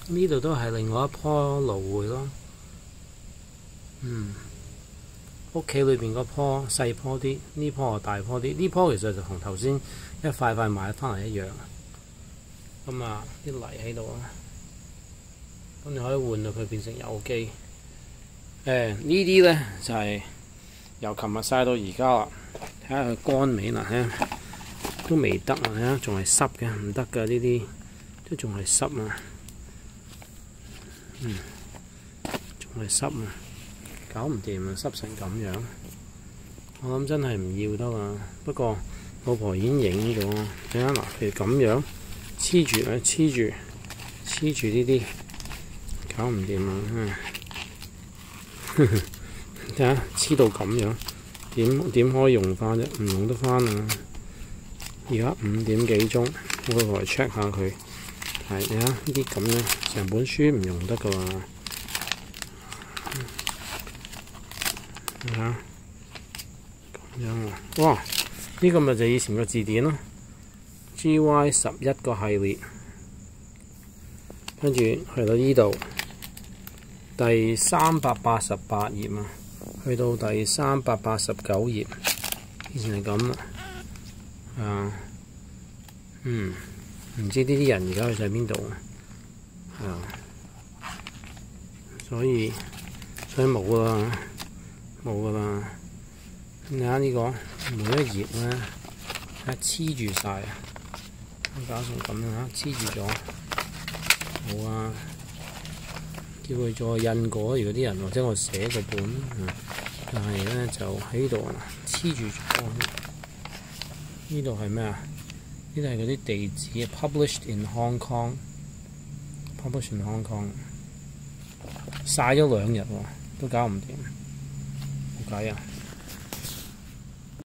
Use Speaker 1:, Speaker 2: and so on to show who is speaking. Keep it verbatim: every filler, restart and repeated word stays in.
Speaker 1: 呢度都係另外一棵蘆薈咯。嗯，屋企裏邊嗰棵細棵啲，呢棵就大棵啲。呢棵其實就同頭先一塊塊買翻嚟一樣。咁啊，啲泥喺度啊，咁你可以換到佢變成有機。誒、欸，呢啲咧就係、是、由琴日曬到而家啦。睇下佢乾未嗱，睇下都未得啊，睇下仲係濕嘅，唔得㗎呢啲，都仲係濕啊。嗯，仲係濕啊，搞唔掂啊，濕成咁樣。我諗真係唔要得啊。不過老婆已經影咗，睇下嗱，譬如咁樣黐住啊，黐住黐住呢啲，搞唔掂啊！睇下黐到咁樣，點點可以用翻啫？唔用得翻啊！而家五點幾鐘，我會嚟 check 下佢。係，你睇呢啲咁樣，成本書唔用得噶嘛？你睇下咁樣啊！哇！呢個咪就以前個字典咯 ，G Y 十一個系列，跟住去到呢度第三百八十八頁啊，去到第三百八十九頁，以前係咁啊，啊，嗯。唔知呢啲人而家去晒邊度啊？所以所以冇啦，冇噶啦。你睇下呢個每一頁咧，睇黐住晒啊！搞成咁樣黐住咗，冇啊！叫佢再印過，如果啲人或者我寫個本，嗯、但係咧就喺度黐住咗。呢度係咩啊？呢度係嗰啲地址 ，published in Hong Kong，published in Hong Kong， 曬咗兩日喎，都搞唔掂，冇計啊！